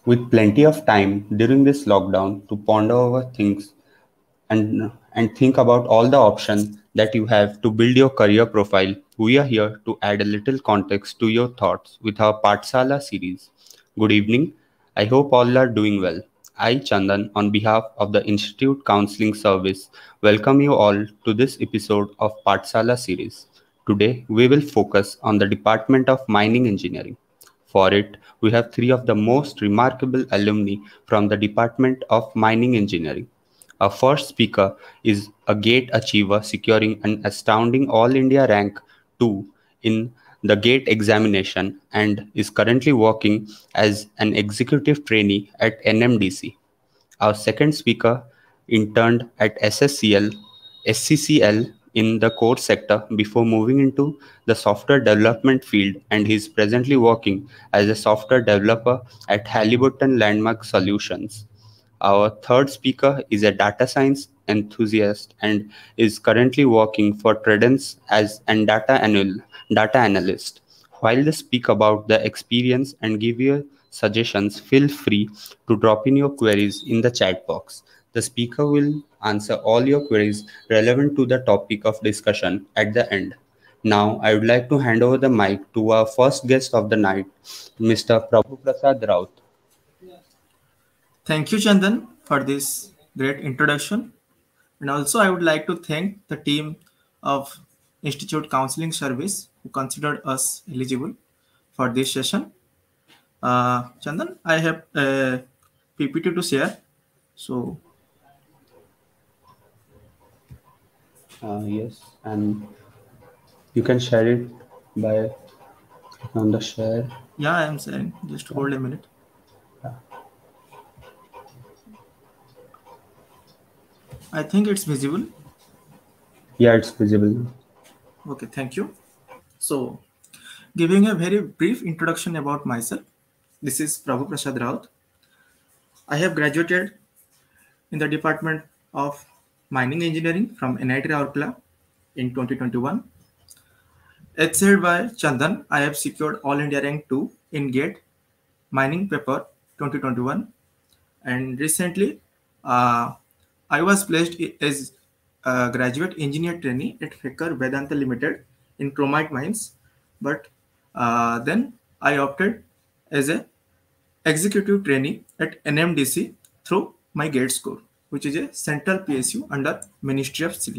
With plenty of time during this lockdown to ponder over things and think about all the options that you have to build your career profile, we are here to add a little context to your thoughts with our Patsala series. Good evening. I hope all are doing well. I, Chandan, on behalf of the Institute Counseling Service, welcome you all to this episode of Patsala series. Today, we will focus on the Department of Mining Engineering. For it, we have three of the most remarkable alumni from the Department of Mining Engineering. Our first speaker is a GATE achiever securing an astounding All India rank 2 in the GATE examination and is currently working as an executive trainee at NMDC. Our second speaker interned at SCCL in the core sector before moving into the software development field and is presently working as a software developer at Halliburton Landmark Solutions. Our third speaker is a data science enthusiast and is currently working for Tredence as an data analyst. While they speak about the experience and give you suggestions, feel free to drop in your queries in the chat box. The speaker will answer all your queries relevant to the topic of discussion at the end. Now, I would like to hand over the mic to our first guest of the night, Mr. Prabhu Prasad Raut. Thank you, Chandan, for this great introduction. And also, I would like to thank the team of Institute Counseling Service who considered us eligible for this session. Chandan, I have a PPT to share. So, Yes, and you can share it by on the share. yeah, I am sharing. Just hold a minute. I think it's visible. Yeah, it's visible. Okay, thank you. So, giving a very brief introduction about myself. This is Prabhu Prasad Raut. I have graduated in the Department of Mining Engineering from NIT Rourkela in 2021. As said by Chandan, I have secured All India Rank 2 in GATE Mining Paper 2021. And recently, I was placed as a graduate engineer trainee at Faker Vedanta Limited in Chromite Mines. But then I opted as a executive trainee at NMDC through my GATE score, which is a central PSU under Ministry of Civil.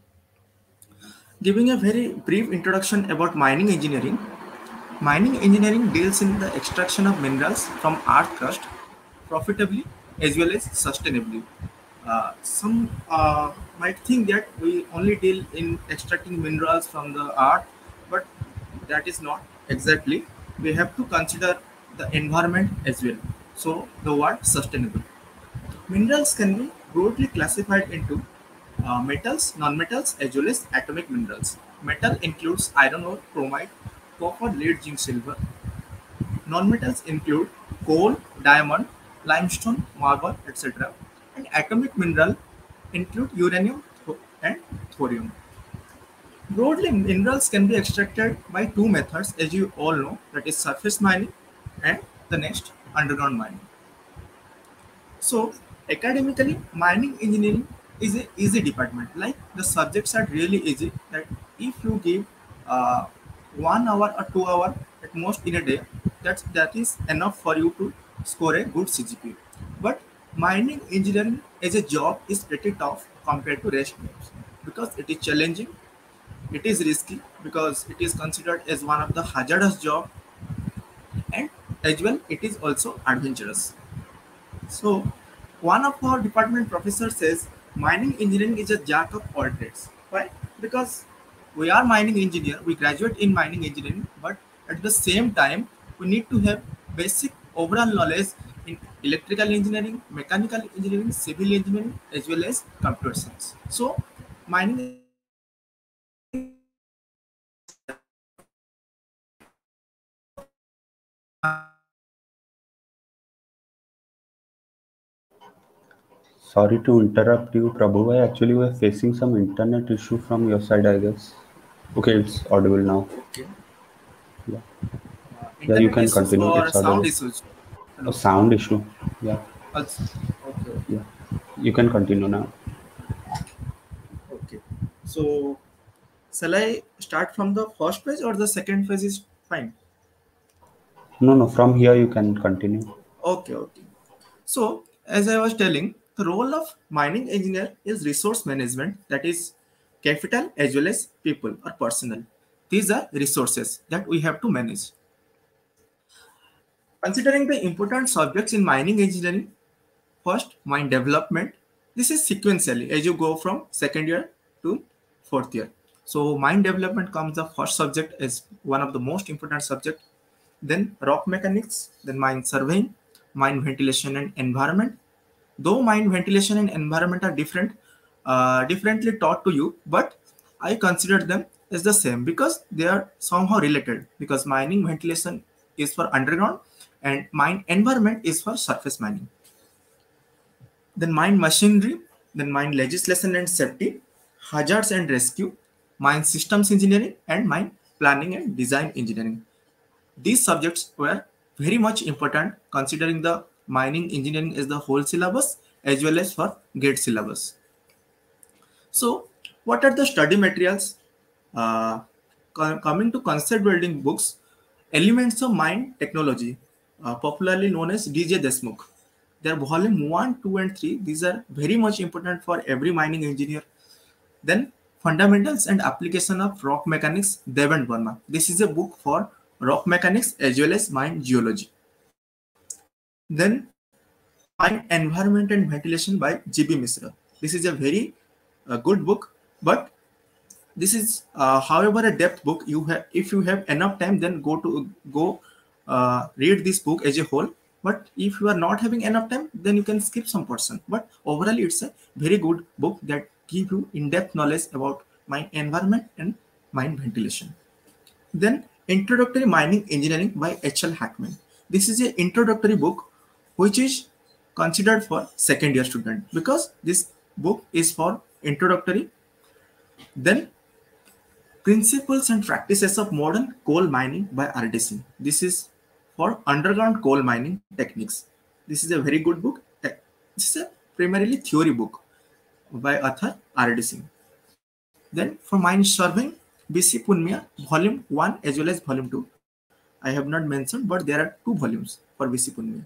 Giving a very brief introduction about mining engineering. Mining engineering deals in the extraction of minerals from earth crust profitably as well as sustainably. Some might think that we only deal in extracting minerals from the earth, but that is not exactly. We have to consider the environment as well. So the word sustainable. Minerals can be broadly classified into metals, non-metals as well as atomic minerals. Metal includes iron ore, chromite, copper, lead, zinc, silver. Non-metals include coal, diamond, limestone, marble, etc. And atomic mineral include uranium and thorium. Broadly, minerals can be extracted by two methods, as you all know, that is surface mining and the next underground mining. So, academically, mining engineering is an easy department. Like the subjects are really easy. That if you give 1 hour or 2 hour at most in a day, that is enough for you to score a good CGPA. But mining engineering as a job is pretty tough compared to rest jobs because it is challenging. It is risky because it is considered as one of the hazardous job, and as well it is also adventurous. So, one of our department professors says mining engineering is a jack of all trades. Why? Because we are mining engineer, we graduate in mining engineering, but at the same time, we need to have basic overall knowledge in electrical engineering, mechanical engineering, civil engineering, as well as computer science. So, mining Sorry to interrupt you, Prabhu. I actually were facing some internet issue from your side, I guess. Okay, it's audible now. okay. Yeah, yeah, you Internet can issues continue. or It's sound audible. issues, A Hello. sound issue. Yeah. Also, okay, okay, Yeah. You can continue now. okay. So, shall I start from the first page or the second page is fine? No, no. From here you can continue. Okay, okay. So, as I was telling, the role of mining engineer is resource management, that is capital as well as people or personnel. These are resources that we have to manage. Considering the important subjects in mining engineering, first, mine development. This is sequentially as you go from second year to fourth year. So mine development comes the first subject as one of the most important subject. Then rock mechanics, then mine surveying, mine ventilation and environment. Though mine ventilation and environment are differently taught to you, but I consider them as the same because they are somehow related. Because mining ventilation is for underground, and mine environment is for surface mining. Then mine machinery, then mine legislation and safety, hazards and rescue, mine systems engineering, and mine planning and design engineering. These subjects were very much important considering the mining engineering is the whole syllabus as well as for GATE syllabus. So, what are the study materials? Coming to concept building books, Elements of Mine Technology, popularly known as DJ Desmukh. They are volume 1, 2, and 3. These are very much important for every mining engineer. Then, Fundamentals and Application of Rock Mechanics, Dev and Verma. This is a book for rock mechanics as well as mine geology. Then, Mine Environment and Ventilation by G.B. Misra. This is a very good book, but this is however a depth book. You have, if you have enough time, then go read this book as a whole. But if you are not having enough time, then you can skip some portion. But overall, it's a very good book that give you in-depth knowledge about mine environment and mine ventilation. Then Introductory Mining Engineering by H.L. Hackman. This is an introductory book which is considered for second year student because this book is for introductory. Then Principles and Practices of Modern Coal Mining by R.D. Singh. This is for underground coal mining techniques. This is a very good book. This is a primarily theory book by author R.D. Singh. Then for mine surveying, B.C. Punmia, volume 1 as well as volume 2. I have not mentioned, but there are 2 volumes for B.C. Punmia.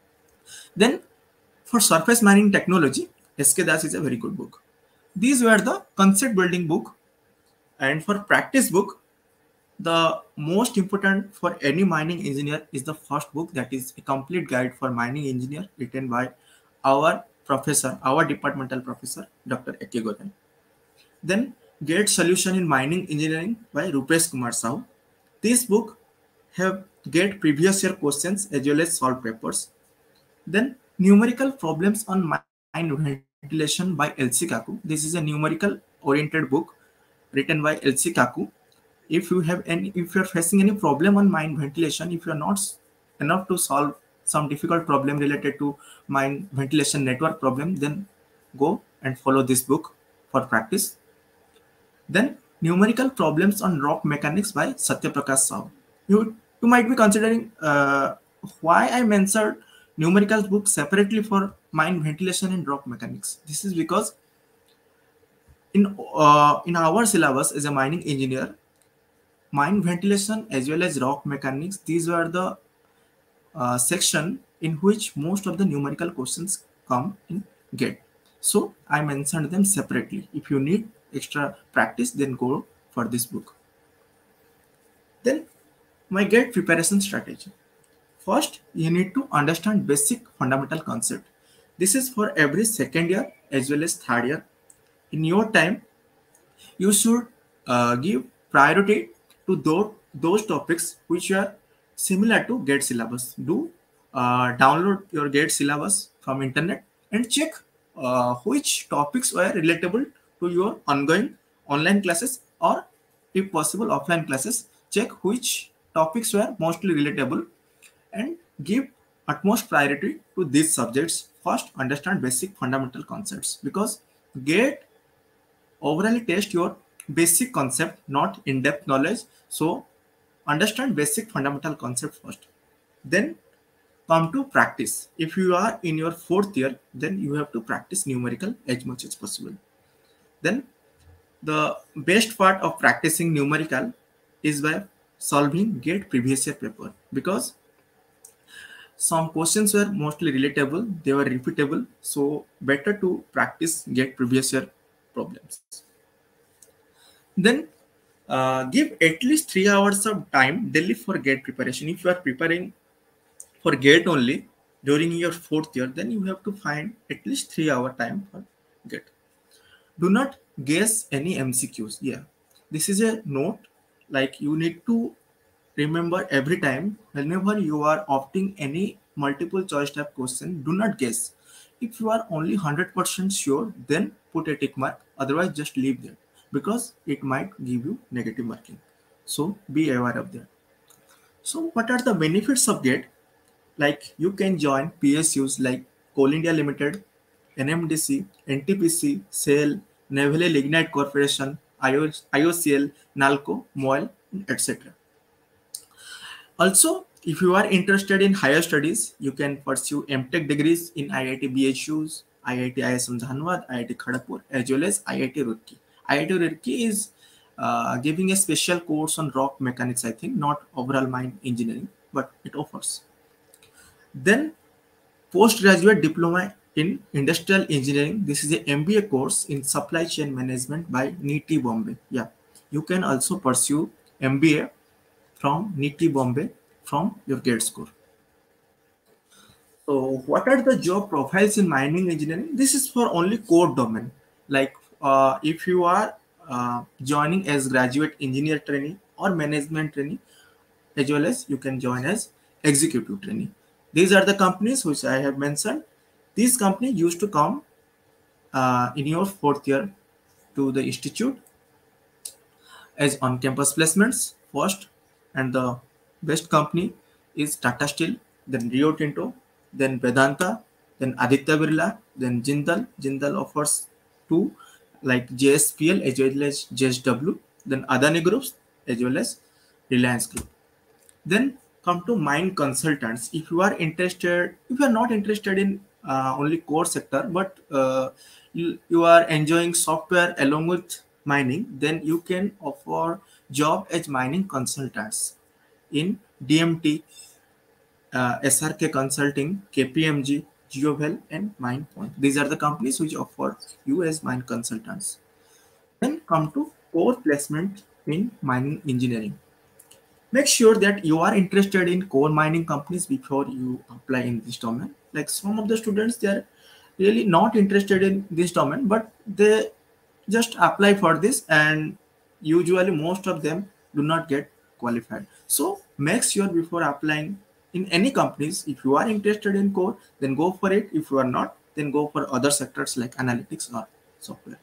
Then for surface mining technology, S.K. Das is a very good book. These were the concept building book. And for practice book, the most important for any mining engineer is the first book, that is a complete guide for mining engineer written by our professor, our departmental professor, Dr. A.K. Goyal. Then GATE Solution in Mining Engineering by Rupesh Kumar Sahu. This book have GATE previous year questions as well as solved papers. Then Numerical Problems on Mine Ventilation by L.C. Kaku. This is a numerical oriented book written by L.C. Kaku. If you are facing any problem on mine ventilation, if you are not enough to solve some difficult problem related to mine ventilation network problem, then go and follow this book for practice. Then Numerical Problems on Rock Mechanics by Satya Prakash Sahu. You might be considering why I mentioned numerical book separately for mine ventilation and rock mechanics. This is because in our syllabus as a mining engineer, mine ventilation as well as rock mechanics, these were the section in which most of the numerical questions come in GATE. So I mentioned them separately. If you need extra practice, then go for this book. Then my GATE preparation strategy. First, you need to understand basic fundamental concept. This is for every second year as well as third year. In your time, you should give priority to those topics which are similar to GATE syllabus. Do download your GATE syllabus from internet and check which topics were relatable to your ongoing online classes, or if possible offline classes. Check which topics were mostly relatable and give utmost priority to these subjects. First, understand basic fundamental concepts because GATE overall test your basic concept, not in-depth knowledge. So understand basic fundamental concept first. Then Come to practice. If you are in your 4th year, then you have to practice numerical as much as possible. Then the best part of practicing numerical is by solving GATE previous year paper, because some questions were mostly relatable, they were repeatable, so better to practice GATE previous year problems. Then give at least 3 hours of time daily for GATE preparation. If you are preparing for GATE only during your 4th year, then you have to find at least 3 hour time for GATE. Do not guess any MCQs. Yeah, this is a note, like you need to remember every time whenever you are opting any multiple choice type question, do not guess. If you are only 100% sure, then put a tick mark, otherwise just leave that, because it might give you negative marking. So be aware of that. So what are the benefits of GATE? Like you can join PSUs like Coal India Limited, NMDC, NTPC, SAIL, Naval Lignite Corporation, IOCL, NALCO, MOIL, etc. Also, if you are interested in higher studies, you can pursue MTech degrees in IIT BHUs, IIT ISM Dhanbad, IIT Kharagpur, as well as IIT Roorkee. IIT Roorkee is giving a special course on rock mechanics, I think, not overall mine engineering, but it offers. Then postgraduate diploma in industrial engineering. This is a MBA course in supply chain management by NITI Bombay. Yeah, you can also pursue MBA from NITI Bombay from your GATE score. So what are the job profiles in mining engineering? This is for only core domain. Like if you are joining as graduate engineer trainee or management trainee, as well as you can join as executive trainee. These are the companies which I have mentioned. These companies used to come in your 4th year to the institute as on-campus placements first, and the best company is Tata Steel, then Rio Tinto, then Vedanta, then Aditya Birla, then Jindal. Jindal offers two like JSPL as well as JSW, then Adani Groups as well as Reliance Group. Then come to mine consultants. If you are interested, if you are not interested in only core sector, but you are enjoying software along with mining, then you can offer job as mining consultants in DMT, SRK Consulting, KPMG, GeoVel, and MinePoint. These are the companies which offer you as mine consultants. Then come to core placement in mining engineering. Make sure that you are interested in core mining companies before you apply in this domain. Like some of the students, they are really not interested in this domain, but they just apply for this, and usually most of them do not get qualified. So make sure before applying in any companies, if you are interested in core, then go for it. If you are not, then go for other sectors like analytics or software.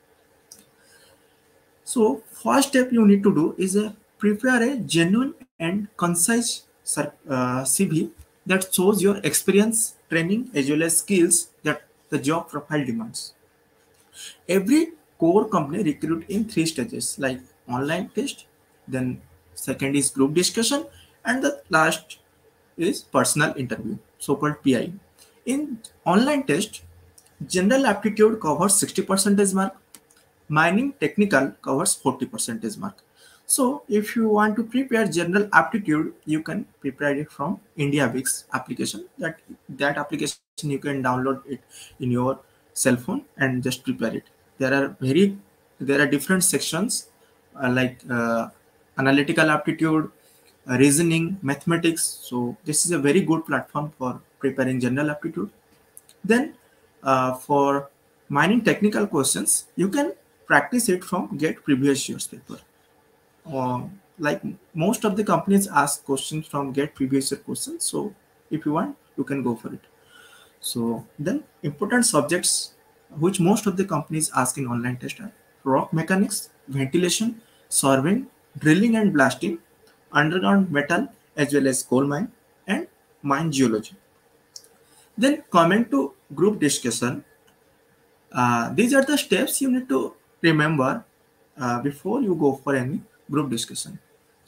So first step you need to do is prepare a genuine and concise CV that shows your experience, training, as well as skills that the job profile demands. Every core company recruit in 3 stages, like online test, then second is group discussion, and the last is personal interview, so-called PI. In online test, general aptitude covers 60% mark, mining technical covers 40% mark. So if you want to prepare general aptitude, you can prepare it from IndiaWix application. That application you can download it in your cell phone and just prepare it. There are different sections like analytical aptitude, reasoning, mathematics. So this is a very good platform for preparing general aptitude. Then for mining technical questions, you can practice it from GATE previous year's paper. Like most of the companies ask questions from GATE previous year questions. So if you want, you can go for it. So then important subjects which most of the companies ask in online test are rock mechanics, ventilation, surveying, drilling and blasting, underground metal as well as coal mine, and mine geology. Then coming to group discussion, these are the steps you need to remember before you go for any group discussion.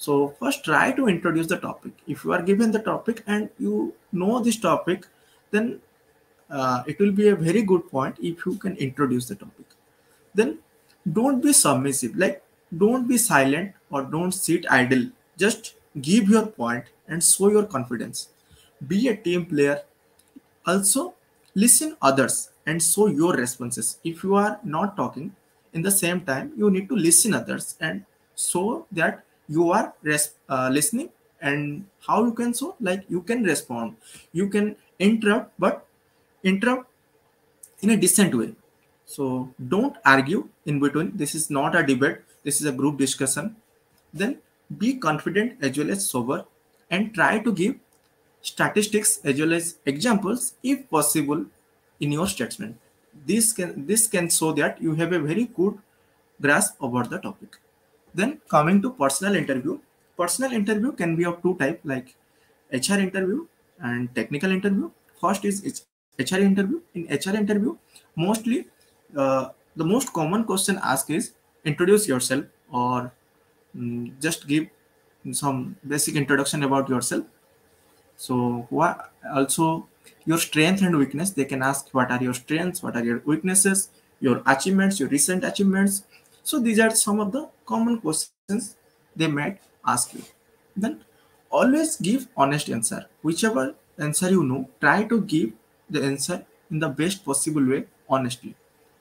So first try to introduce the topic. If you are given the topic and you know this topic, then it will be a very good point if you can introduce the topic. Then don't be submissive, like don't be silent or don't sit idle. Just give your point and show your confidence. Be a team player. Also listen others and show your responses. If you are not talking in the same time, you need to listen others and show that you are listening. And how you can show, like you can respond, you can interrupt, but interrupt in a decent way. So don't argue in between. This is not a debate. This is a group discussion. Then be confident as well as sober and try to give statistics as well as examples if possible in your statement. This can show that you have a very good grasp about the topic. Then coming to personal interview can be of two type, like HR interview and technical interview. First is HR interview. In HR interview, mostly the most common question asked is introduce yourself, or just give some basic introduction about yourself. So what also your strength and weakness, they can ask what are your strengths, what are your weaknesses, your achievements, your recent achievements. So these are some of the common questions they might ask you. Then always give honest answer. Whichever answer you know, try to give the answer in the best possible way, honestly.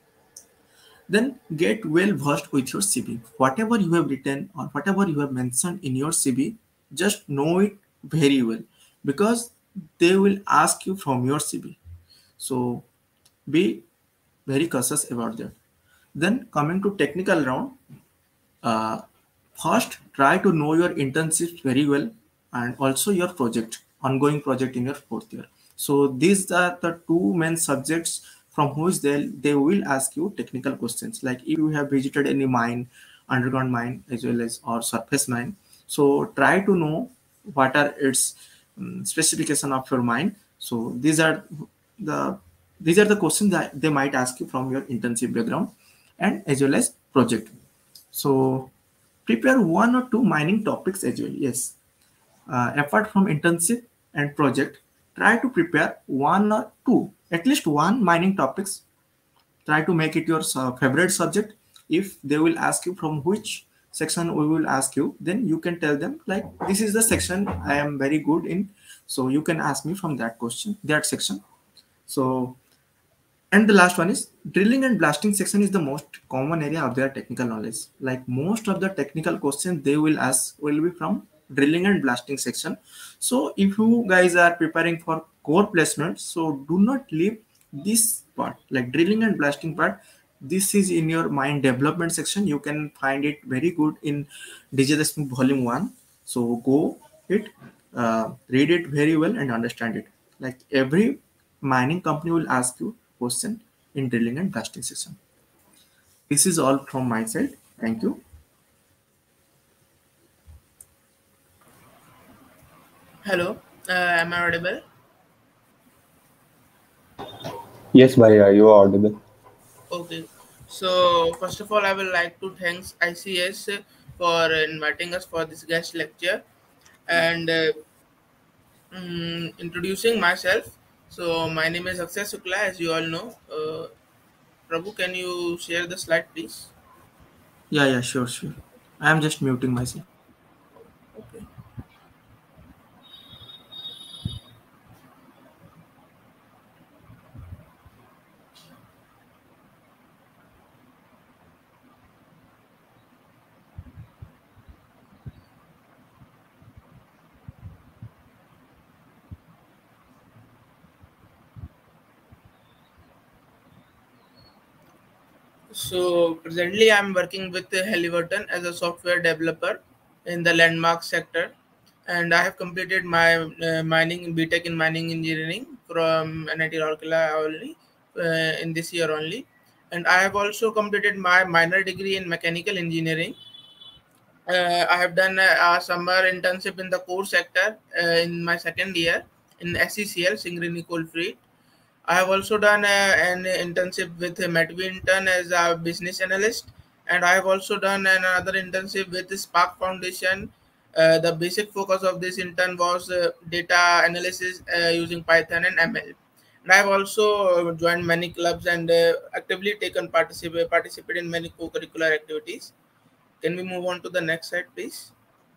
Then get well versed with your CV. Whatever you have written or whatever you have mentioned in your CV, just know it very well, because they will ask you from your CV. So be very cautious about that. Then coming to technical round, uh, first try to know your internships very well and also your ongoing project in your fourth year. So these are the two main subjects from which they will ask you technical questions, like if you have visited any mine, underground mine as well as or surface mine. So try to know what are its specification of your mine. So the these are the questions that they might ask you from your internship background and as well as project. So prepare one or two mining topics as well. Yes. Apart from internship and project, try to prepare one or two, at least one mining topics. Try to make it your favorite subject. If they will ask you from which section we will ask you, then you can tell them like this is the section I am very good in. So you can ask me from that section. So, and the last one is drilling and blasting section is the most common area of their technical knowledge. Like most of the technical questions they will ask will be from drilling and blasting section. So if you guys are preparing for core placement, so do not leave this part, like drilling and blasting part. This is in your mine development section. You can find it very good in DJ Deshmukh volume 1. So go it, read it very well and understand it. Like every mining company will ask you question in drilling and blasting section. This is all from my side. Thank you. Hello, am I audible? Yes, Bhaiya, you are audible. Okay. So first of all, I would like to thank ICS for inviting us for this guest lecture and introducing myself. So my name is Akshay Sukla, as you all know. Prabhu, can you share the slide, please? Yeah, sure. I am just muting myself. Okay. So presently, I'm working with Halliburton as a software developer in the landmark sector, and I have completed my mining BTech in mining engineering from NIT Rourkela only in this year only, and I have also completed my minor degree in mechanical engineering. I have done a summer internship in the core sector in my second year in SCCL Singareni Coalfield. I have also done an internship with Medwinton as a business analyst, and I have also done another internship with the Spark Foundation The basic focus of this intern was data analysis using Python and ML. And I have also joined many clubs and actively taken participate in many co-curricular activities. Can we move on to the next slide, please?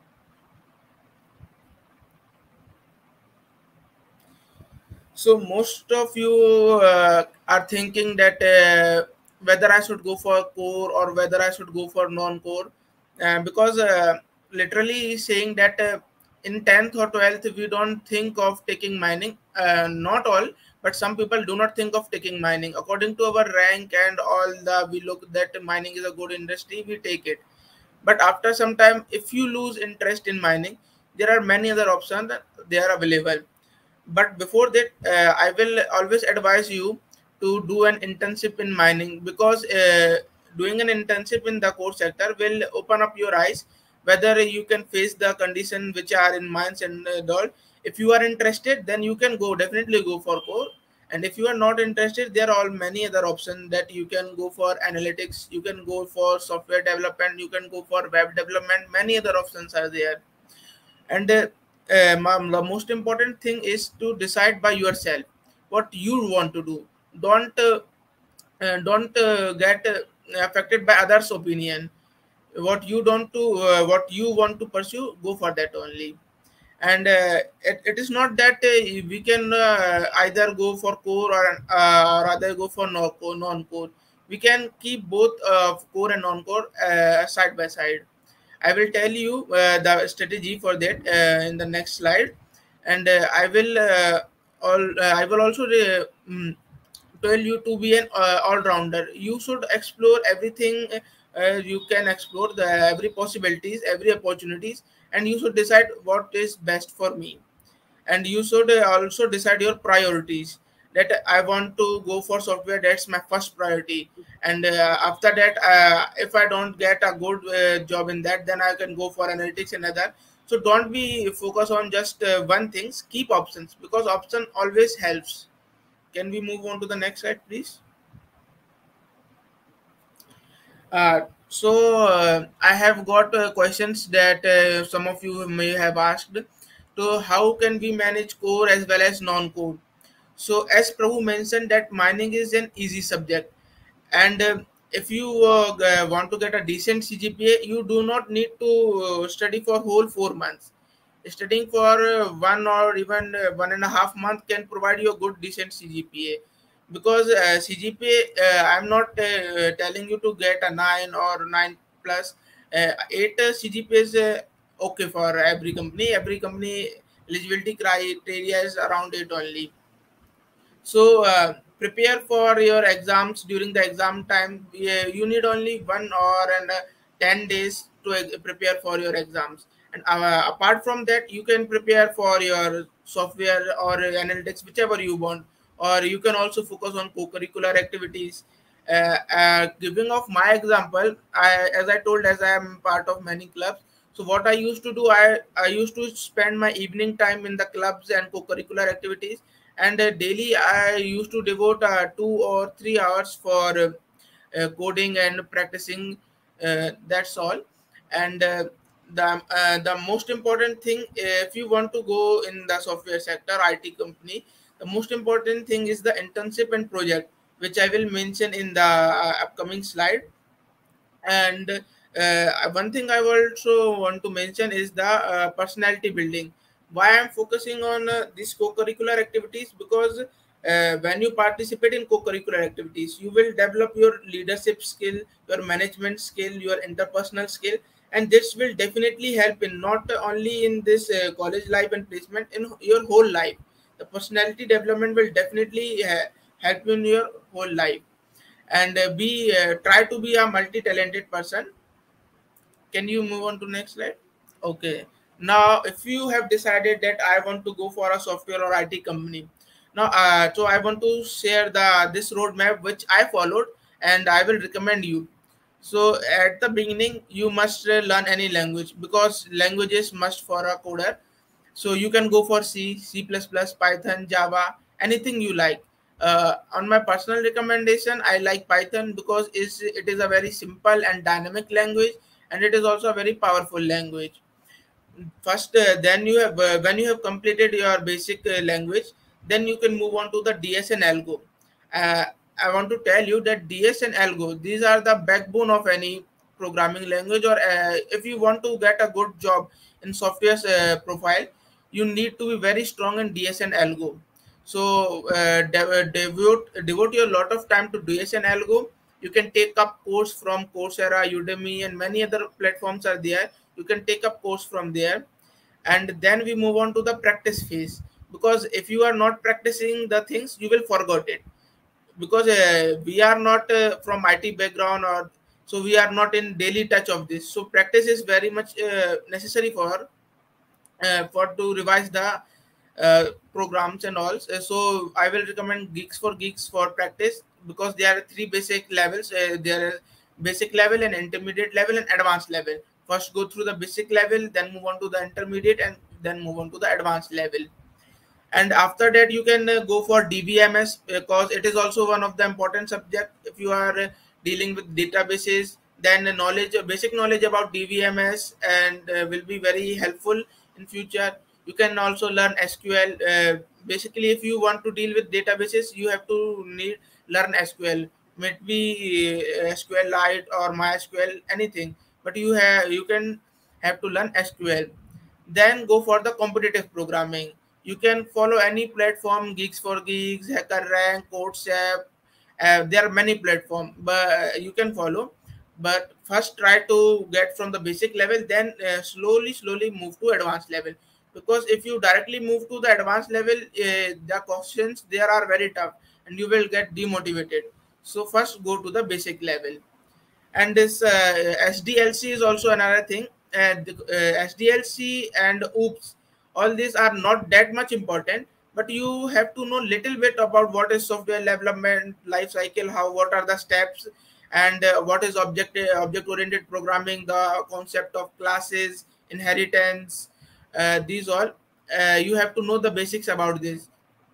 So most of you are thinking that whether I should go for core or whether I should go for non-core, because literally saying that in 10th or 12th we don't think of taking mining. Not all, but some people do not think of taking mining. According to our rank and all the, we look that mining is a good industry, we take it. But after some time, if you lose interest in mining, there are many other options that they are available. But before that, I will always advise you to do an internship in mining, because doing an internship in the core sector will open up your eyes whether you can face the condition which are in mines and all. If you are interested, then you can go, definitely go for core. And if you are not interested, there are all many other options that you can go for: analytics, you can go for software development, you can go for web development, many other options are there. And the most important thing is to decide by yourself what you want to do. Don't get affected by others opinion. What you want to pursue, go for that only. And it is not that we can either go for core or rather go for non-core. We can keep both core and non-core side by side. I will tell you the strategy for that in the next slide. And I will also tell you to be an all-rounder. You should explore everything you can explore, the every possibilities, every opportunities, and you should decide what is best for me. And you should also decide your priorities, that I want to go for software, that's my first priority. And after that, if I don't get a good job in that, then I can go for analytics and other. So don't be focused on just one things, keep options, because option always helps. Can we move on to the next slide, please? I have got questions that some of you may have asked. So how can we manage core as well as non-core? So as Prabhu mentioned, that mining is an easy subject, and if you want to get a decent CGPA, you do not need to study for whole 4 months. Studying for 1 or even 1.5 month can provide you a good decent CGPA. Because CGPA, I'm not telling you to get a 9 or 9 plus. 8 CGPA is okay for every company. Every company eligibility criteria is around 8 only. So prepare for your exams. During the exam time, you need only 1 hour and 10 days to prepare for your exams. And apart from that, you can prepare for your software or analytics, whichever you want. Or you can also focus on co-curricular activities. Giving of my example, as I told, as I am part of many clubs. So what I used to do, I used to spend my evening time in the clubs and co-curricular activities. And daily I used to devote 2 or 3 hours for coding and practicing. That's all. And the most important thing, if you want to go in the software sector, IT company, the most important thing is the internship and project, which I will mention in the upcoming slide. And one thing I also want to mention is the personality building. Why I'm focusing on these co-curricular activities? Because when you participate in co-curricular activities, you will develop your leadership skill, your management skill, your interpersonal skill. And this will definitely help in not only in this college life and placement, in your whole life. The personality development will definitely help you in your whole life. And be try to be a multi-talented person. Can you move on to next slide? Okay. Now, if you have decided that I want to go for a software or IT company, now, so I want to share the this roadmap which I followed, and I will recommend you. So, at the beginning, you must learn any language, because languages must for a coder. So you can go for C, C++, Python, Java, anything you like. On my personal recommendation, I like Python because it is a very simple and dynamic language, and it is also a very powerful language. First, then you have when you have completed your basic language, then you can move on to the DS and Algo. uh, I want to tell you that DS and Algo, these are the backbone of any programming language, or if you want to get a good job in software profile, you need to be very strong in DS and Algo. So devote your lot of time to DS and Algo. You can take up course from Coursera, Udemy, and many other platforms are there. You can take up course from there, and then we move on to the practice phase. Because if you are not practicing the things, you will forget it. Because we are not from IT background, or so we are not in daily touch of this. So practice is very much necessary for to revise the programs and all. So I will recommend Geeks for Geeks for practice, because there are three basic levels. There are basic level and intermediate level and advanced level. First go through the basic level, then move on to the intermediate, and then move on to the advanced level. And after that you can go for DBMS, because it is also one of the important subject. If you are dealing with databases, then basic knowledge about DBMS and will be very helpful in future. You can also learn SQL. Basically, if you want to deal with databases, you have to learn SQL. Might be SQLite or MySQL, anything, but you can have to learn SQL. Then go for the competitive programming. You can follow any platform, Geeks for Geeks, HackerRank, CodeShare. There are many platforms, but you can follow. But first try to get from the basic level, then slowly move to advanced level. Because if you directly move to the advanced level, the questions there are very tough, and you will get demotivated. So first go to the basic level. And this SDLC is also another thing. SDLC and OOPS, all these are not that much important, but you have to know little bit about what is software development life cycle, how what are the steps, and what is object oriented programming, the concept of classes, inheritance, these all. You have to know the basics about this.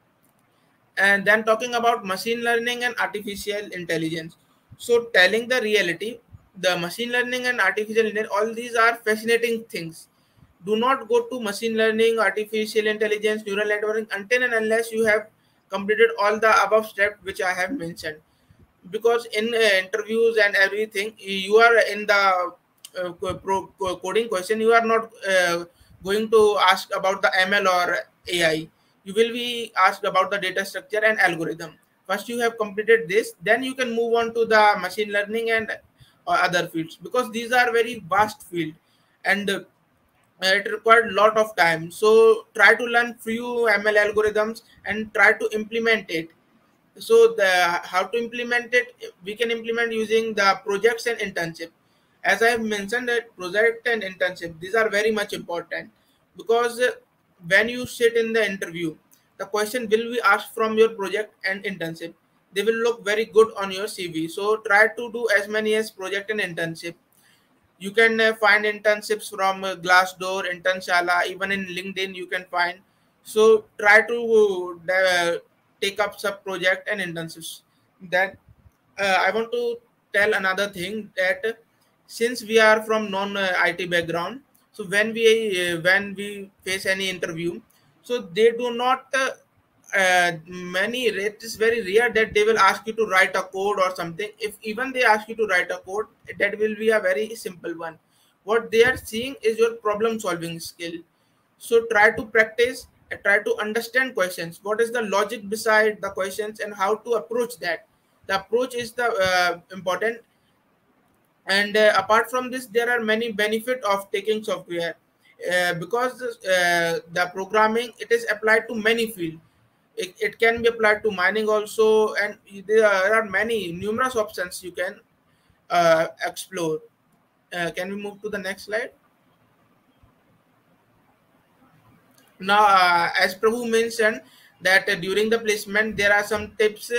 And then talking about machine learning and artificial intelligence. So telling the reality, the machine learning and artificial intelligence, all these are fascinating things. Do not go to machine learning, artificial intelligence, neural networking until and unless you have completed all the above steps which I have mentioned. Because in interviews and everything, you are in the coding question, you are not going to ask about the ML or AI. You will be asked about the data structure and algorithm. First you have completed this, then you can move on to the machine learning and other fields, because these are very vast field, and it required lot of time. So try to learn few ML algorithms and try to implement it. So the how to implement it, we can implement using the projects and internship. As I have mentioned, that project and internship, these are very much important. Because when you sit in the interview, the question will be asked from your project and internship. They will look very good on your CV, so try to do as many as project and internship. You can find internships from Glassdoor, Internshala, even in LinkedIn you can find. So try to take up sub project and internships. Then I want to tell another thing, that since we are from non IT background, so when we face any interview, so they do not it is very rare that they will ask you to write a code or something. If even they ask you to write a code, that will be a very simple one. What they are seeing is your problem solving skill. So try to practice and try to understand questions, what is the logic beside the questions and how to approach that. The approach is the important. And apart from this, there are many benefit of taking software, because the programming, it is applied to many fields. It can be applied to mining also, and there are many numerous options you can explore. Can we move to the next slide? Now, as Prabhu mentioned, that during the placement there are some tips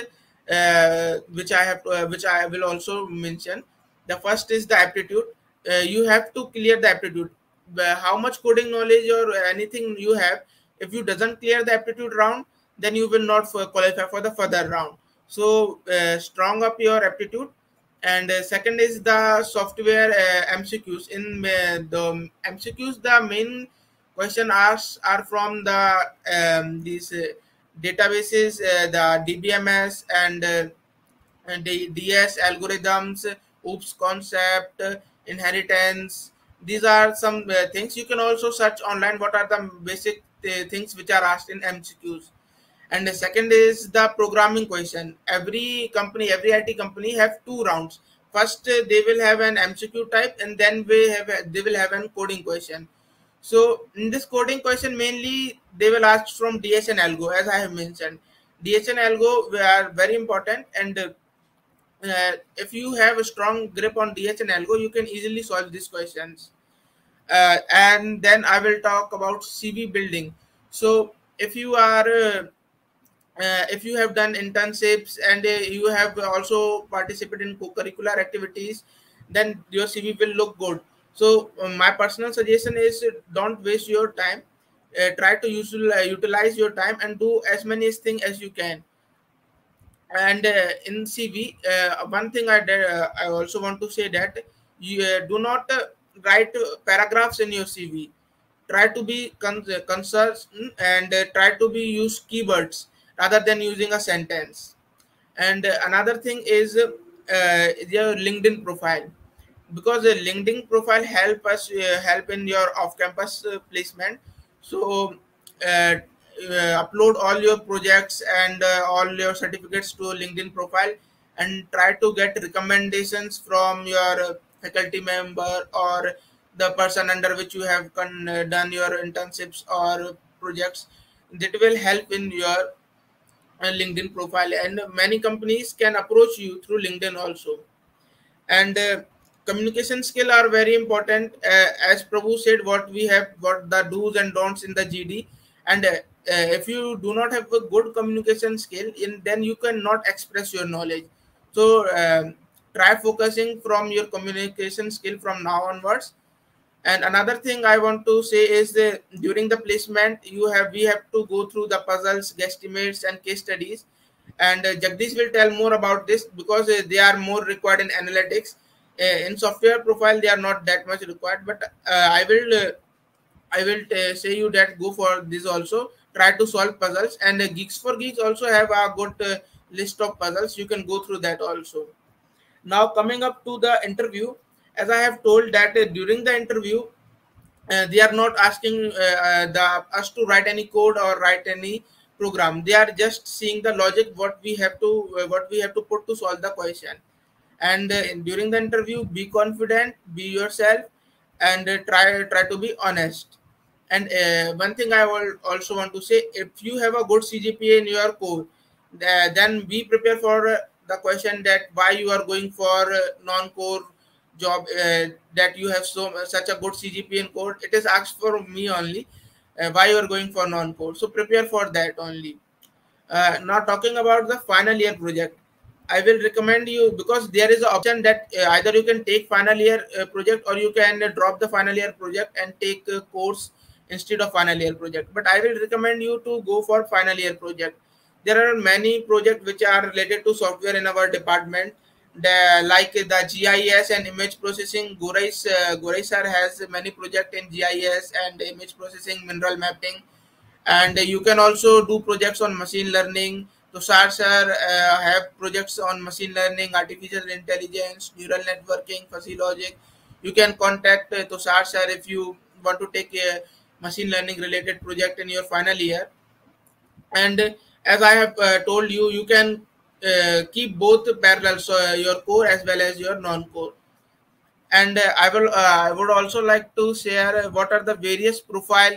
which I will also mention. The first is the aptitude. You have to clear the aptitude. How much coding knowledge or anything you have, if you doesn't clear the aptitude round, then you will not qualify for the further round. So strong up your aptitude. And second is the software MCQs. In the MCQs, the main question asks are from the these databases, the DBMS and the DS algorithms, OOPS concept, inheritance. These are some things you can also search online. What are the basic things which are asked in MCQs? And the second is the programming question. Every company, every IT company have two rounds. First, they will have an MCQ type, and then they will have an coding question. So in this coding question, mainly they will ask from DS and Algo, as I have mentioned. DS and Algo are very important, and if you have a strong grip on DH and Algo, you can easily solve these questions. And then I will talk about CV building. So if you have done internships and you have also participated in co-curricular activities, then your CV will look good. So my personal suggestion is don't waste your time. Try to utilize your time and do as many things as you can. And in CV, one thing I also want to say that you do not write paragraphs in your CV. Try to be concise and try to be use keywords rather than using a sentence. And another thing is your LinkedIn profile, because the LinkedIn profile help in your off-campus placement. So upload all your projects and all your certificates to LinkedIn profile, and try to get recommendations from your faculty member or the person under which you have done your internships or projects. That will help in your LinkedIn profile, and many companies can approach you through LinkedIn also. And communication skill are very important, as Prabhu said, what the do's and don'ts in the GD. And if you do not have a good communication skill then you cannot express your knowledge. So try focusing from your communication skill from now onwards. And another thing I want to say is that during the placement, we have to go through the puzzles, guesstimates, and case studies. And Jagdish will tell more about this, because they are more required in analytics. In software profile, they are not that much required. But I will say you that go for this also. Try to solve puzzles, and Geeks for Geeks also have a good list of puzzles. You can go through that also. Now coming up to the interview, as I have told that during the interview, they are not asking us to write any code or write any program. They are just seeing the logic what we have to put to solve the question. And during the interview, be confident, be yourself, and try to be honest. And one thing I will also want to say, if you have a good CGPA in your core, then be prepared for the question that why you are going for non-core job, that you have such a good CGPA in core. It is asked for me only, why you are going for non-core. So prepare for that only. Now talking about the final year project, I will recommend you, because there is an option that either you can take final year project, or you can drop the final year project and take a course instead of final year project. But I will recommend you to go for final year project. There are many projects which are related to software in our department, like the GIS and image processing. Gorai sir has many projects in GIS and image processing, mineral mapping. And you can also do projects on machine learning. Tushar sir have projects on machine learning, artificial intelligence, neural networking, fuzzy logic. You can contact Tushar sir if you want to take a machine learning related project in your final year. And as I have told you, you can keep both parallel, so your core as well as your non-core. And I would also like to share what are the various profile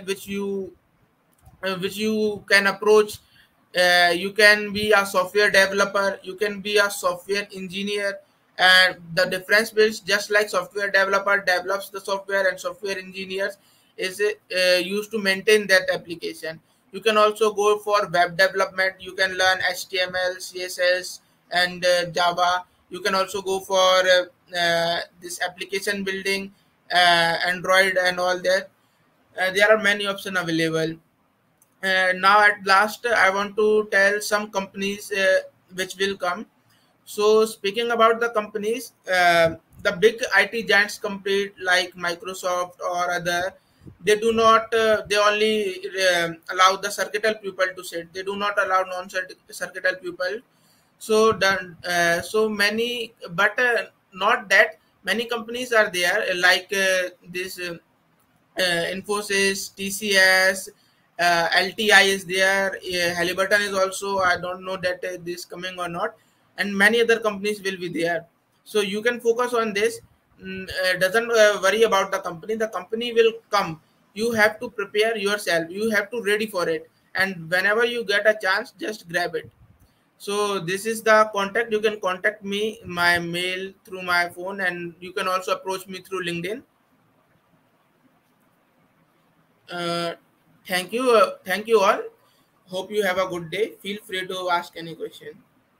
which you can approach. You can be a software developer, you can be a software engineer, and the difference is just like software developer develops the software and software engineers is used to maintain that application. You can also go for web development. You can learn HTML, CSS, and Java. You can also go for this application building, Android and all that. There are many options available. Now at last I want to tell some companies which will come. So speaking about the companies, the big IT giants compete like Microsoft or other. They do not. They only allow the circuital people to sit. They do not allow non-circuital people. So done. So many, but not that many companies are there like this. Infosys, TCS, LTI is there. Halliburton is also. I don't know that this coming or not, and many other companies will be there. So you can focus on this. Doesn't worry about the company. The company will come. You have to prepare yourself. You have to ready for it. And whenever you get a chance, just grab it. So this is the contact. You can contact me, my mail through my phone, and you can also approach me through LinkedIn. Uh, thank you all. Hope you have a good day. Feel free to ask any question.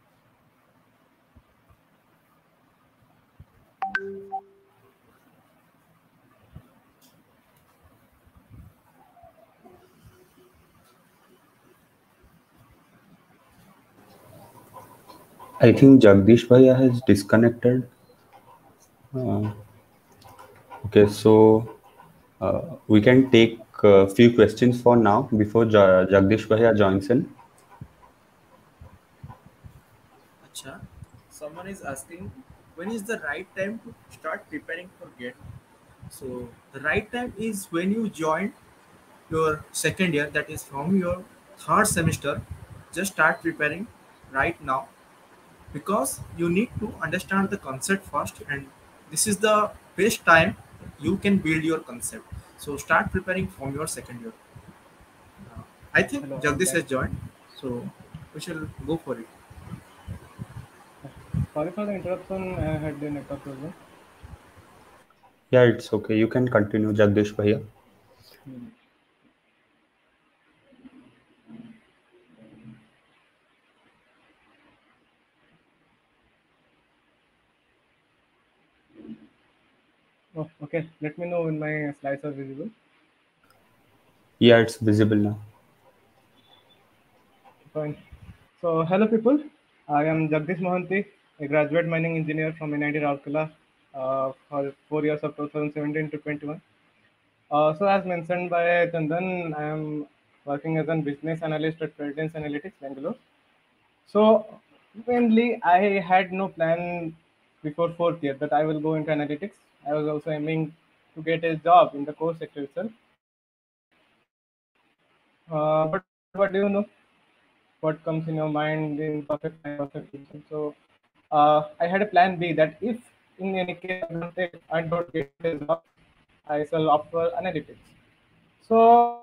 I think Jagdish Bhaiya has disconnected. Uh, okay, so we can take a few questions for now before Jagdish Bhaiya joins in. Acha, someone is asking when is the right time to start preparing for GATE? So the right time is when you join your second year, that is from your third semester. Just start preparing right now because you need to understand the concept first, and this is the best time you can build your concept. So start preparing from your second year. I think Hello, I'm Jagdish back. has joined, so we shall go for it. Sorry for the interruption. I had the network problem. Yeah, it's okay. You can continue, Jagdish Bhaiya. Hmm. Oh, okay. Let me know when my slides are visible. Yeah, it's visible now. Fine. So, hello people. I am Jagdish Mohanty, a graduate mining engineer from NIT Rourkela for 4 years of 2017 to 21. So, as mentioned by Chandan, I am working as a business analyst at Credence Analytics, Bangalore. So mainly, I had no plan before fourth year that I will go into analytics. I was also aiming to get a job in the core sector itself. But what do you know? What comes in your mind in perfect time, perfect situation? So I had a plan B that if in any case I don't get a job, I shall opt for analytics. So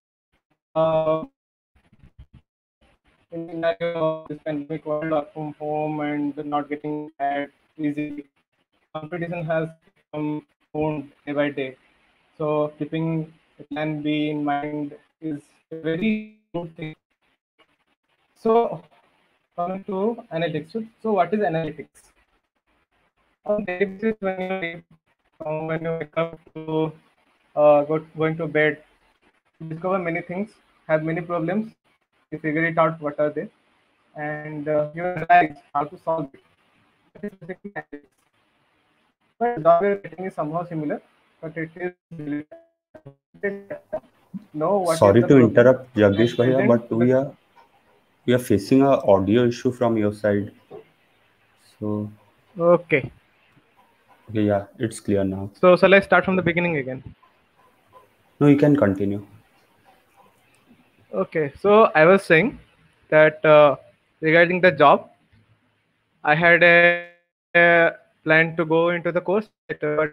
in scenario of this pandemic world, work from home and not getting hired easily, competition has become honed day by day. So keeping a plan B in mind is a very good thing. So coming to analytics. So what is analytics? On daily basis, when you wake up to going to bed, you discover many things, have many problems, you figure it out what are they, and you analyze how to solve it. That is basically analytics. But the job we are getting is somehow similar, but it is related. Know what is Sorry the to problem interrupt, Jagdish and Bhaiya, present but the we are facing a audio issue from your side. So okay. okay, yeah, it's clear now. So shall I start from the beginning again? No, you can continue. Okay, so I was saying that regarding the job, I had a plan to go into the core sector, but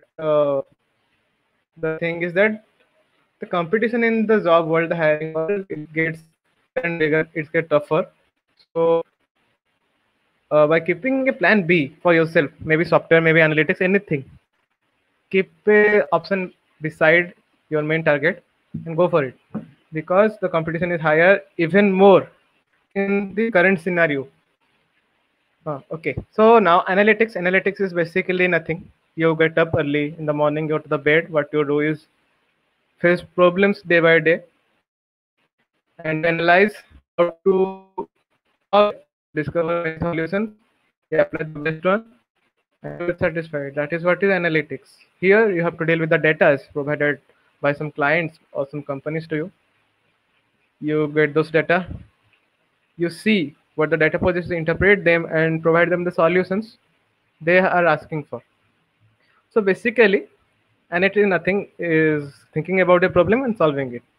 the thing is that the competition in the job world, the hiring world, it gets bigger and bigger. It gets tougher. So by keeping a plan B for yourself, maybe software, maybe analytics, anything, keep a option beside your main target and go for it because the competition is higher, even more in the current scenario. Okay, so now analytics is basically nothing. You get up early in the morning, go to the bed. What you do is face problems day by day, and you analyze how to solve it, discover many solutions, you apply the best one, and you're satisfied. That is what is analytics. Here you have to deal with the data as provided by some clients or some companies to you. You get those data, you see what the data possesses, interpret them, and provide them the solutions they are asking for. So basically, analytics nothing is thinking about a problem and solving it.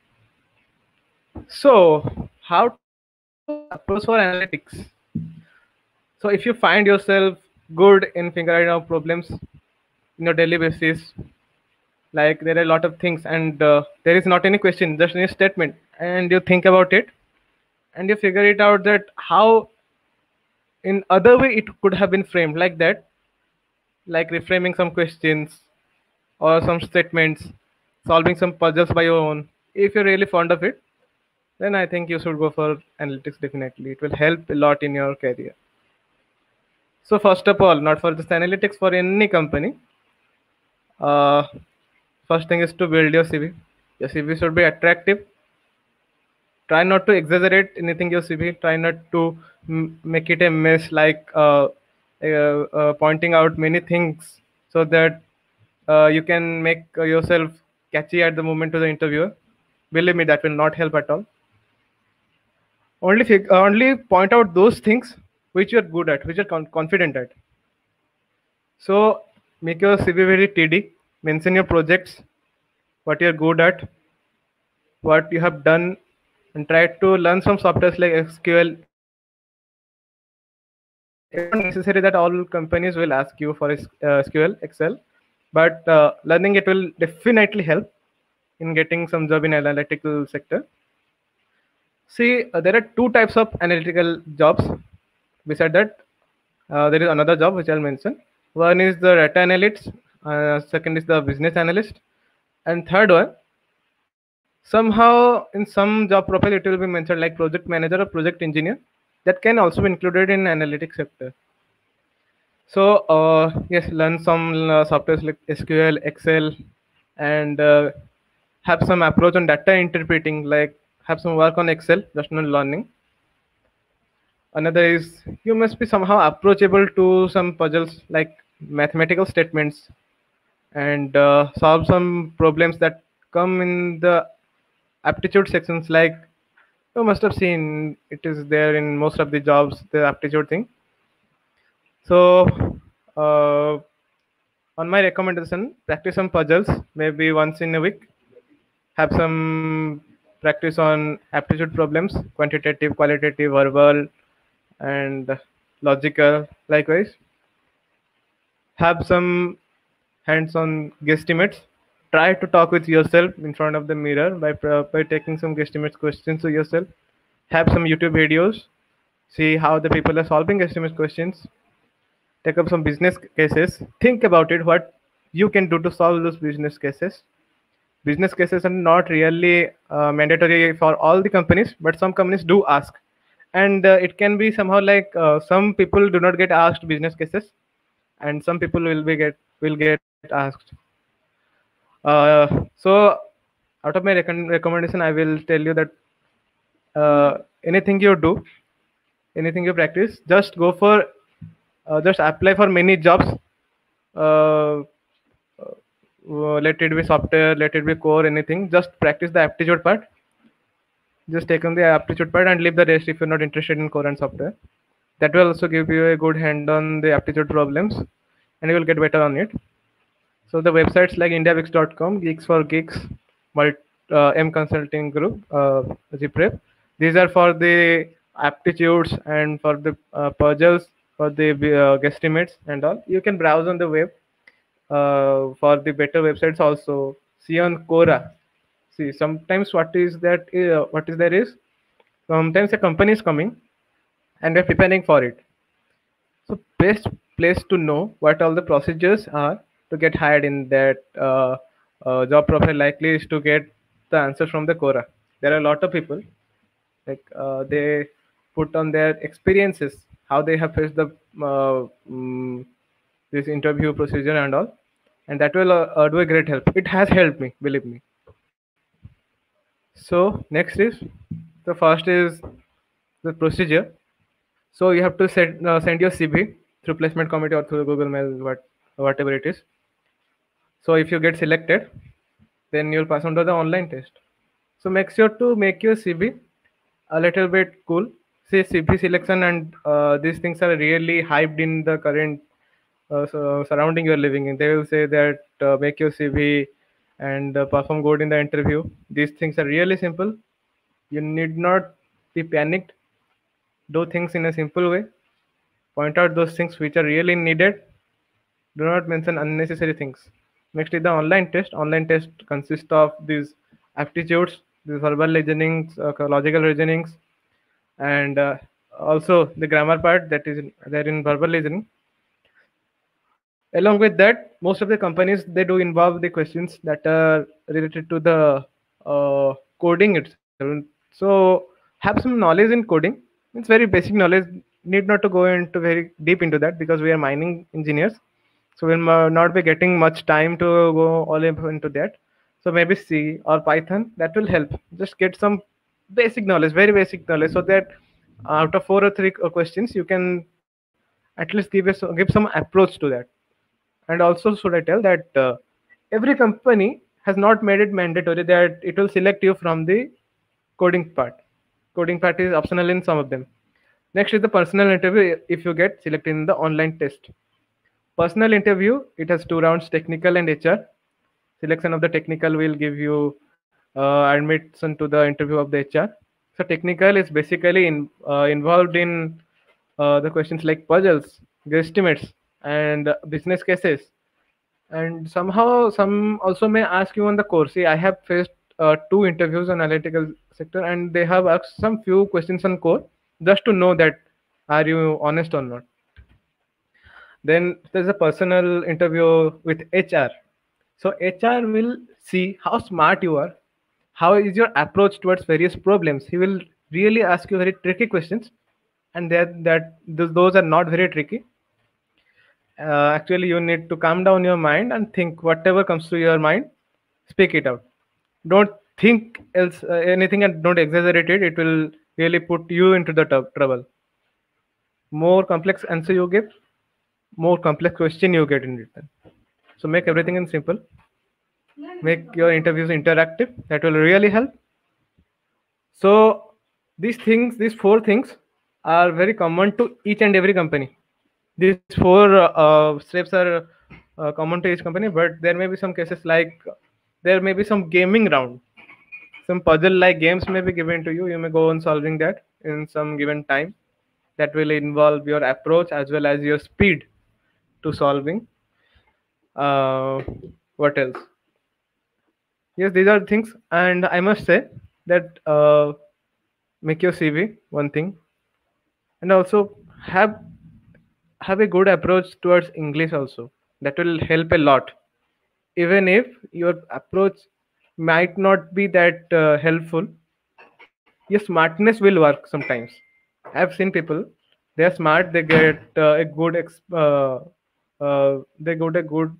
So how to approach for analytics? So if you find yourself good in figuring out problems in your daily basis, like there are a lot of things, and there is not any question, just any statement, and you think about it, and you figure it out that how in other way it could have been framed like that, like reframing some questions or some statements, solving some puzzles by your own. If you're really fond of it, then I think you should go for analytics definitely. It will help a lot in your career. So first of all, not for just analytics, for any company, uh, first thing is to build your CV. Your CV should be attractive. Try not to exaggerate anything your CV. Try not to make it a mess, like pointing out many things so that you can make yourself catchy at the moment to the interviewer. Believe me, that will not help at all. Only point out those things which you're good at, which you're confident at. So make your CV very TD. Mention your projects, what you're good at, what you have done, and try to learn some softwares like SQL, it's not necessary that all companies will ask you for SQL, Excel, but learning it will definitely help in getting some job in analytical sector. See, there are two types of analytical jobs. Beside that, there is another job which I'll mention. One is the data analyst, second is the business analyst, and third one, somehow in some job profile it will be mentioned like project manager or project engineer. That can also be included in analytics sector. So yes, learn some softwares like SQL, Excel, and have some approach on data interpreting, like have some work on Excel, just not learning. Another is you must be somehow approachable to some puzzles like mathematical statements, and solve some problems that come in the aptitude sections. Like you must have seen, it is there in most of the jobs, the aptitude thing. So on my recommendation, practice some puzzles maybe once in a week. Have some practice on aptitude problems, quantitative, qualitative, verbal, and logical. Likewise, have some hands-on guesstimates. Try to talk with yourself in front of the mirror by taking some guesstimates questions to yourself. Have some YouTube videos. See how the people are solving guesstimate questions. Take up some business cases. Think about it, what you can do to solve those business cases. Business cases are not really mandatory for all the companies, but some companies do ask, and it can be somehow like some people do not get asked business cases, and some people will get asked. So out of my recommendation, I will tell you that anything you do, anything you practice, just go for just apply for many jobs. Let it be software, let it be core, anything. Just practice the aptitude part. Just take on the aptitude part and leave the rest if you're not interested in core and software. That will also give you a good hand on the aptitude problems, and you will get better on it. So the websites like indiavix.com, Geeks for Geeks, M Consulting Group, GPrep. These are for the aptitudes and for the puzzles, for the guesstimates and all. You can browse on the web for the better websites also. See on Quora. See, sometimes what is there is sometimes a company is coming and we're preparing for it. So best place to know what all the procedures are to get hired in that job profile likely is to get the answer from the Quora. There are a lot of people like they put on their experiences, how they have faced the this interview procedure and all, and that will do a great help. It has helped me, believe me. So next is the first is the procedure. So you have to send your CV. through placement committee or through Google Mail, whatever it is. So if you get selected, then you'll pass on to the online test. So make sure to make your CV a little bit cool. See, CV selection and these things are really hyped in the current surrounding you're living in. They will say that make your CV and perform good in the interview. These things are really simple. You need not be panicked. Do things in a simple way. Point out those things which are really needed. Do not mention unnecessary things. Next is the online test. Online test consists of these aptitudes, these verbal reasonings, logical reasonings, and also the grammar part that is there in verbal listening. Along with that, most of the companies they do involve the questions that are related to the coding itself. So have some knowledge in coding. It's very basic knowledge. Need not to go into very deep into that because we are mining engineers. So we'll not be getting much time to go all into that. So maybe C or Python, that will help. Just get some basic knowledge, very basic knowledge, so that out of 4 or 3 questions, you can at least give some approach to that. And also, should I tell that every company has not made it mandatory that it will select you from the coding part. Coding part is optional in some of them. Next is the personal interview if you get selected in the online test. Personal interview, it has 2 rounds, technical and HR. Selection of the technical will give you admission to the interview of the HR. So technical is basically involved in the questions like puzzles, guesstimates, and business cases. And somehow some also may ask you on the course. See, I have faced 2 interviews on analytical sector, and they have asked some few questions on core just to know that are you honest or not. Then there's a personal interview with HR. So HR will see how smart you are, how is your approach towards various problems. He will really ask you very tricky questions, and those are not very tricky. Actually, you need to calm down your mind and think whatever comes to your mind, speak it out. Don't think else anything and don't exaggerate it. It will really put you into the trouble. More complex answer you give, more complex question you get in return. So make everything in simple. Make your interviews interactive. That will really help. So these 4 things are very common to each and every company. These 4 steps are common to each company, but there may be some cases like there may be some gaming round. Some puzzle like games may be given to you. You may go on solving that in some given time. That will involve your approach as well as your speed to solving. What else? Yes, these are the things. And I must say that make your CV one thing, and also have a good approach towards English also. That will help a lot. Even if your approach might not be that helpful, your smartness will work sometimes. I've seen people, they are smart, they get they got a good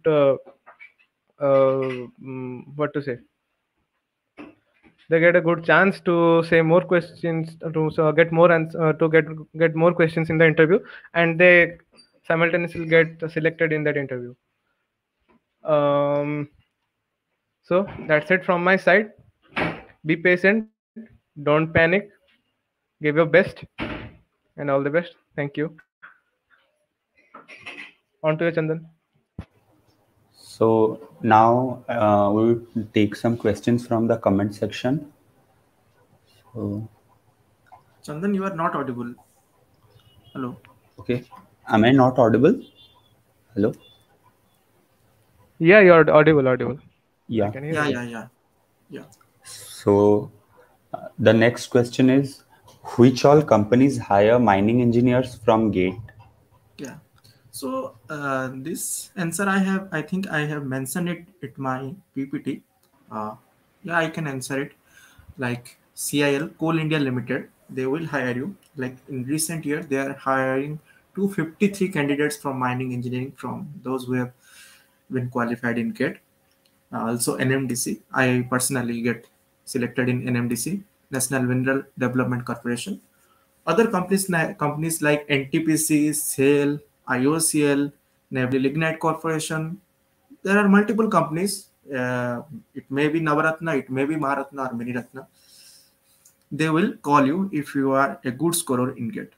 what to say, they get a good chance to say more questions, to get more to get more questions in the interview, and they simultaneously get selected in that interview. So that's it from my side. Be patient, don't panic, give your best, and all the best. Thank you. On to you, Chandan. So now we will take some questions from the comment section. So, Chandan, you are not audible. Hello. okay, am I not audible? Hello. Yeah, you're audible. Yeah. I can hear you. Yeah. So the next question is, which all companies hire mining engineers from GATE? Yeah. So this answer I think I have mentioned it at my PPT. Yeah, I can answer it. Like CIL, Coal India Limited, they will hire you. Like in recent year, they are hiring 253 candidates from mining engineering from those who have been qualified in GATE. Also NMDC, I personally get selected in NMDC, National Mineral Development Corporation. Other companies like NTPC, SAIL, IOCL, Navy Lignite Corporation. There are multiple companies. It may be Navaratna, it may be Maharatna or Miniratna. They will call you if you are a good scorer in GATE.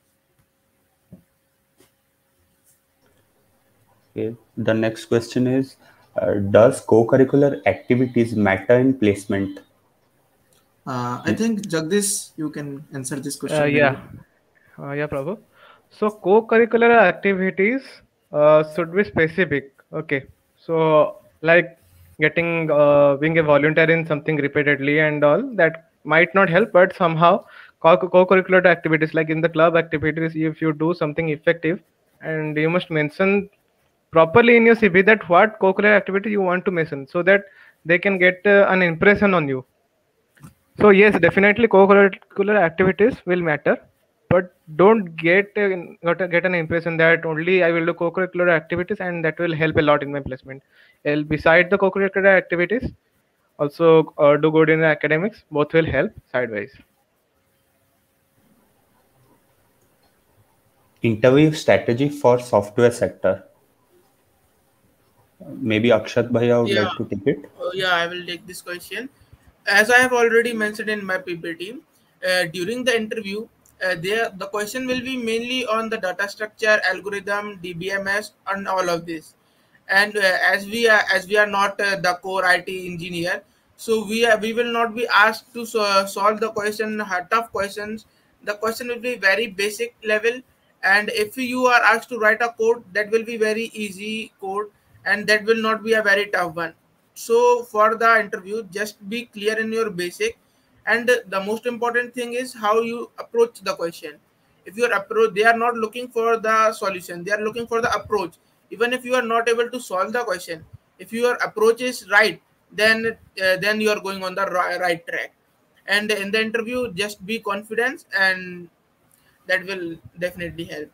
Okay. The next question is, does co-curricular activities matter in placement? I think Jagdish, you can answer this question very Yeah, yeah, Prabhu. So co-curricular activities should be specific. Okay, so like getting being a volunteer in something repeatedly and all that might not help, but somehow co-curricular activities like in the club activities, if you do something effective, and you must mention properly in your CV that what co-curricular activity you want to mention, so that they can get an impression on you. So yes, definitely co-curricular activities will matter, but don't get an impression that only I will do co-curricular activities and that will help a lot in my placement. Beside the co-curricular activities, also do good in the academics. Both will help sideways. Interview strategy for software sector. Maybe Akshat Bhaiya would Yeah, like to take it. yeah, I will take this question. As I have already mentioned in my PPT, during the interview, the question will be mainly on the data structure, algorithm, DBMS, and all of this. And as we are not the core IT engineer, so we will not be asked to solve the question tough questions. The question will be very basic level, and if you are asked to write a code, that will be very easy code, and that will not be a very tough one. So for the interview, just be clear in your basic, and the most important thing is how you approach the question. If your approach, they are not looking for the solution, they are looking for the approach. Even if you are not able to solve the question, if your approach is right, then you are going on the right track. And in the interview, just be confident, and that will definitely help.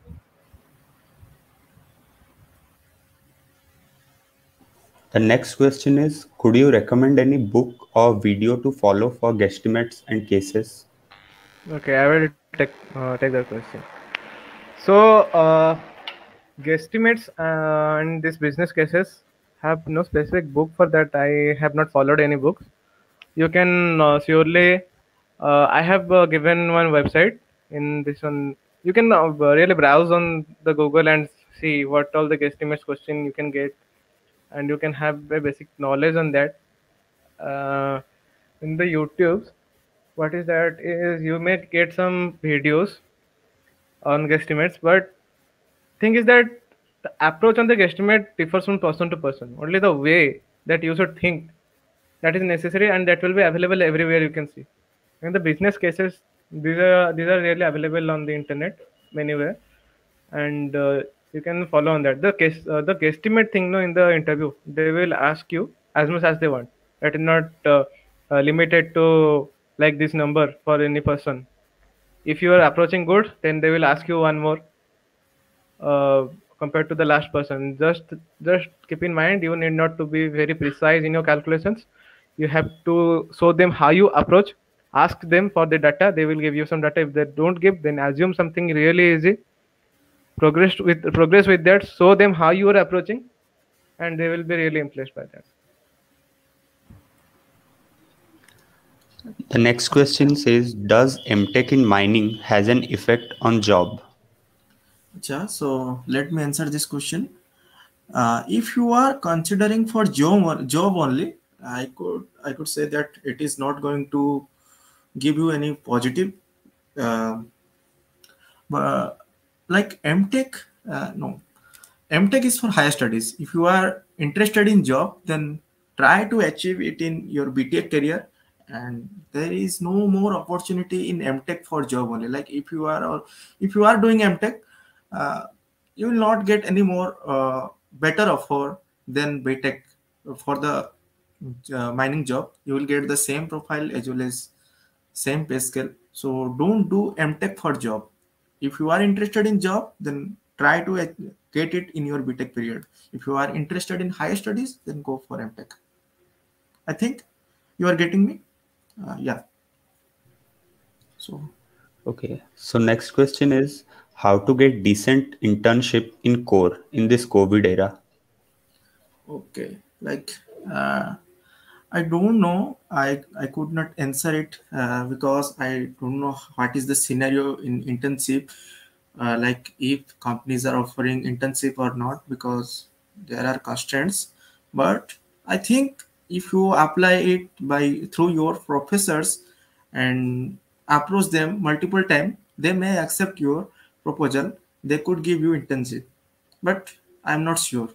The next question is, could you recommend any book or video to follow for guesstimates and cases? Okay, I will take that question. So, guesstimates and these business cases have no specific book for that. I have not followed any books. You can surely. I have given one website in this one. You can really browse on the Google and see what all the guesstimates question you can get, and you can have a basic knowledge on that. Uh, in the YouTubes, what is that is you may get some videos on guesstimates, but thing is that the approach on the guesstimate differs from person to person. Only the way that you should think, that is necessary, and that will be available everywhere you can see. In the business cases, these are really available on the internet anywhere, and you can follow on that. The guesstimate thing, no, in the interview they will ask you as much as they want. That is not limited to like this number for any person. If you are approaching good, then they will ask you one more uh, compared to the last person. Just keep in mind, you need not to be very precise in your calculations. You have to show them how you approach. Ask them for the data, they will give you some data. If they don't give, then assume something really easy. Progress with that. Show them how you are approaching, and they will be really impressed by that. The next question says, does MTech in mining has an effect on job? So let me answer this question. If you are considering for job only, I could say that it is not going to give you any positive. Uh, but like MTech, no, MTech is for higher studies. If you are interested in job, then try to achieve it in your BTech career, and there is no more opportunity in MTech for job only. Like if you are doing MTech, uh, you will not get any more better offer than BTech for the mining job. You will get the same profile as well as same pay scale. So don't do MTech for job. If you are interested in job, then try to get it in your BTech period. If you are interested in higher studies, then go for MTech. I think you are getting me. Yeah. So Okay. So next question is, How to get decent internship in core in this COVID era? Okay, like I don't know. I could not answer it because I don't know what is the scenario in internship. Like if companies are offering internship or not, because there are constraints. But I think if you apply it by through your professors and approach them multiple times, they may accept your proposal. They could give you internship, but I'm not sure.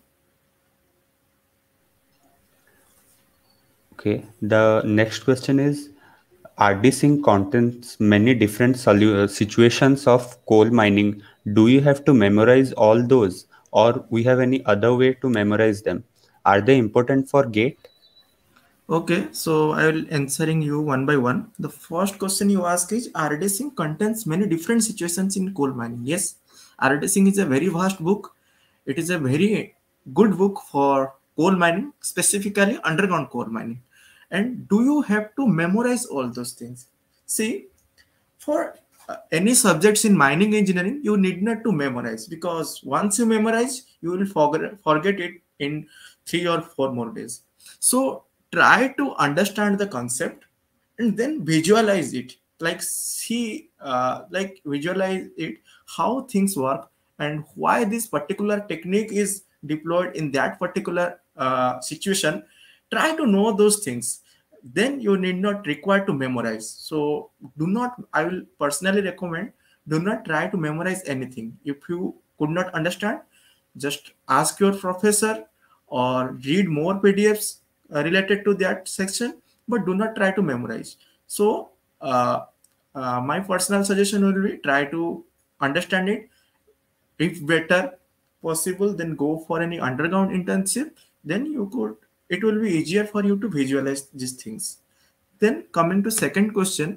Okay. The next question is RD contains many different situations of coal mining. Do you have to memorize all those, or we have any other way to memorize them? Are they important for GATE? Okay, so I will answering you one by one. The first question you ask is RD Singh contains many different situations in coal mining. Yes, RD Singh is a very vast book. It is a very good book for coal mining, specifically underground coal mining. And do you have to memorize all those things? See, for any subjects in mining engineering, you need not to memorize, because once you memorize, you will forget it in 3 or 4 more days. So try to understand the concept and then visualize it, like see, like visualize it, how things work and why this particular technique is deployed in that particular situation. Try to know those things, then you need not require to memorize. So do not, I will personally recommend, do not try to memorize anything. If you could not understand, just ask your professor or read more PDFs related to that section, but do not try to memorize. So my personal suggestion will be try to understand it. If better possible, then go for any underground internship. Then you could, it will be easier for you to visualize these things. Then coming to second question,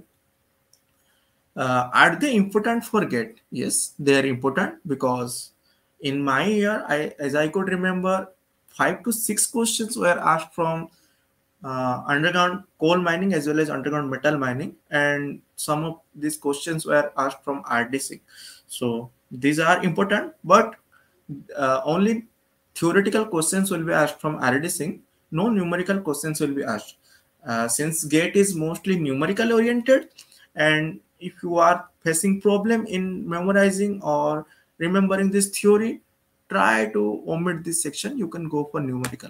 are they important for GATE? Yes, they are important, because in my year, as I could remember, 5 to 6 questions were asked from underground coal mining as well as underground metal mining, and some of these questions were asked from RDC. So these are important, but only theoretical questions will be asked from RDC. No numerical questions will be asked. Since GATE is mostly numerical oriented, and if you are facing problem in memorizing or remembering this theory, try to omit this section. You can go for numerical.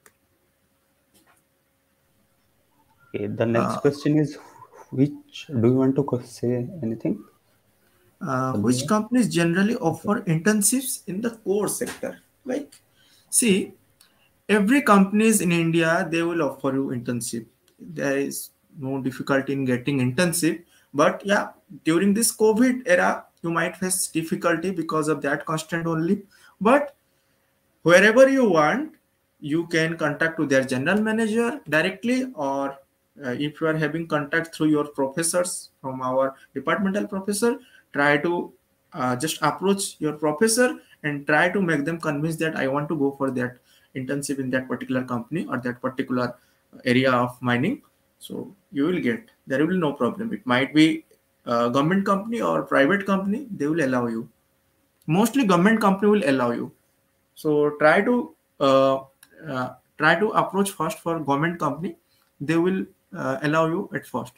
Okay, the next question is which do you want to say anything? Which companies generally offer internships in the core sector? Like, see, every companies in India, they will offer you internship. There is no difficulty in getting internship, but yeah, during this COVID era, you might face difficulty because of that constraint only. But wherever you want, you can contact to their general manager directly, or if you are having contact through your professors from our departmental professor, try to just approach your professor and try to make them convince that I want to go for that internship in that particular company or that particular area of mining. So you will get, there will be no problem. It might be a government company or private company, they will allow you. Mostly government company will allow you. So uh, try to approach first for government company. They will allow you at first.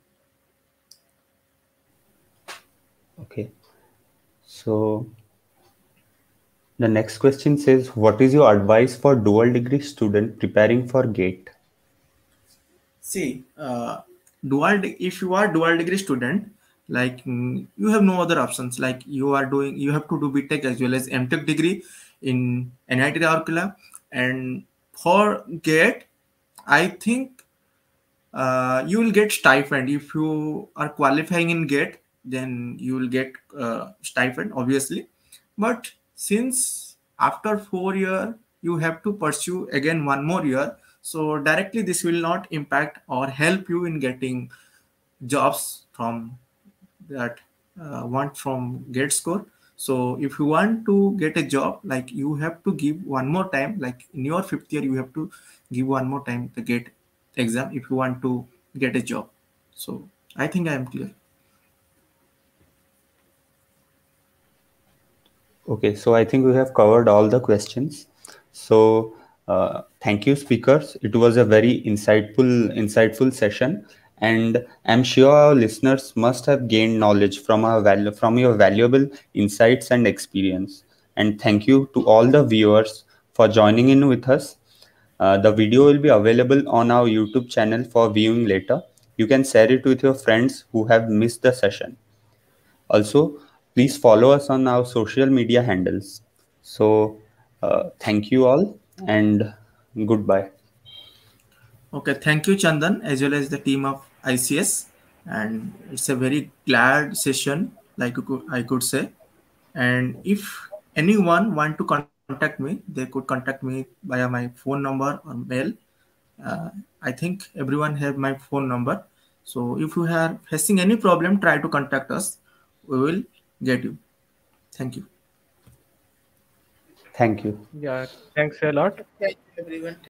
Okay. So the next question says, what is your advice for dual degree student preparing for GATE? See, if you are dual degree student, like you have no other options. Like you are doing, you have to do BTech as well as MTech degree in NIT Rourkela, and for GATE, I think you will get stipend. If you are qualifying in GATE, then you will get stipend, obviously. But since after 4 year, you have to pursue again 1 more year. So directly this will not impact or help you in getting jobs from that want from GATE score. So if you want to get a job, like you have to give 1 more time, like in your 5th year, you have to give 1 more time the GATE exam if you want to get a job. So I think I am clear. Okay, so I think we have covered all the questions. So thank you, speakers. It was a very insightful session, and I'm sure our listeners must have gained knowledge from your valuable insights and experience. And thank you to all the viewers for joining in with us. The video will be available on our YouTube channel for viewing later. You can share it with your friends who have missed the session. Also, please follow us on our social media handles. So, thank you all and goodbye. Okay, thank you, Chandan, as well as the team of ICS. And it's a very glad session, like I could say. And if anyone want to contact me, they could contact me via my phone number or mail. I think everyone have my phone number. So if you are facing any problem, try to contact us. We will get you. Thank you. Thank you. Yeah, thanks a lot. Thank you, everyone.